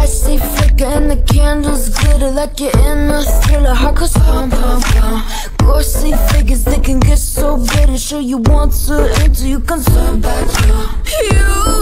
Lights they flicker and the candles glitter like you're in a thriller. Heart goes pum pum pum. Ghostly figures, they can get so bitter. Sure you want to enter, you can turn back. You